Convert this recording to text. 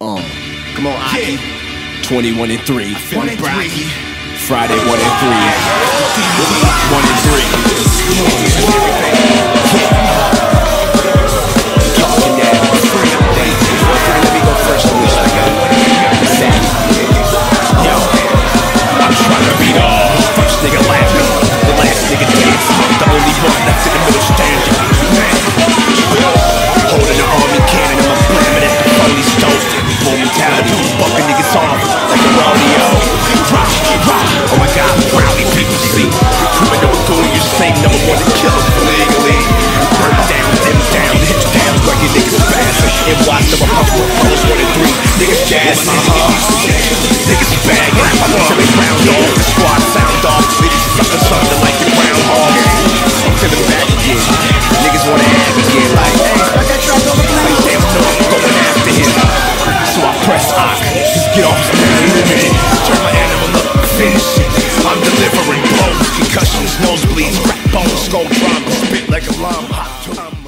Come on, Aki. 21 and 3. 1 and 3. Friday 1 and 3. 1 and 3. Talking that. Let me go first. Yo, I'm trying to beat all. First nigga laughing, the last nigga dancing. The only one that's in the middle standing. Holding an army cannon and I'm slamming at the police dope. Full mentality, bumping niggas off like a rodeo. Oh my God, rowdy people see. Criminal goon, you same number one to kill us legally. Burn down, dim down, hit down, like your niggas fast. And watch them up for 1 and 3. Niggas jazz, niggas bag. I'm killing ground dog, the squad sound off. Niggas sucking something like the groundhog. I'm feeling back again. Niggas wanna act again like, hey, I got track on the plane. Like damn no, I'm going after him. So I press ock, just get off his man. Turn my animal up, finish it. I'm delivering blows, concussions, nosebleeds, crack bones, skull trauma, spit like a lime hot.